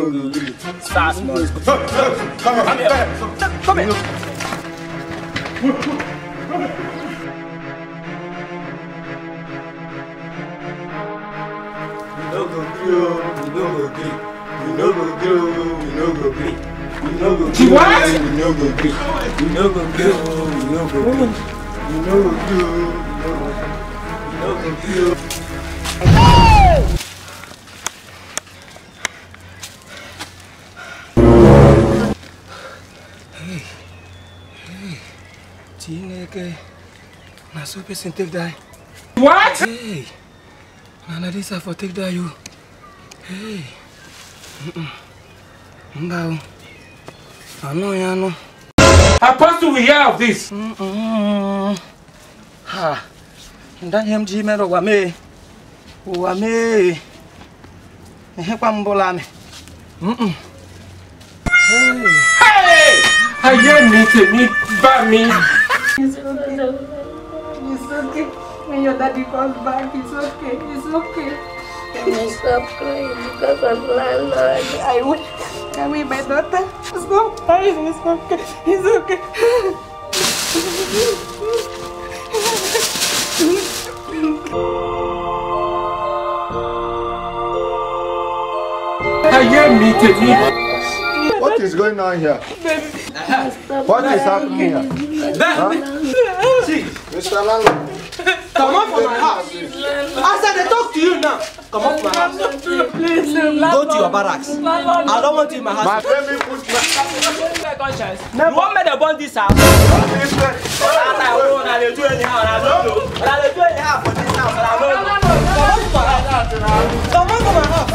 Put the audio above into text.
no go gree. Start small. Come here. Come here. We no go gree. We no go gree. We no go gree. We no go gree. What? We no go gree. We no go gree. We no go gree. We no go gree. We no go gree. Hey. Tineke. Na so person take die. What? Hey. Na this I for take die you. Hey. Mbao. I know. Apostle, we hear of this. Ha. That MG mero wame. Wame. Kwa mbola me. Hey! I hear me, by me. It's okay. It's okay. When your daddy comes back, it's okay. It's okay. Can you stop crying because of landlord? I will, my daughter. Stop crying. It's okay. It's okay. I hear me. What is going on here? What is happening here? See, Mr. Landlord. come on from my house. I said, I talk to you now. Come on from my house. Please, Go to your barracks. I don't want you in my house. My baby put my Conscience. You want me to burn this house? I will do anyhow. I don't know. But I will do anyhow for this house. I don't know. Come on from my house.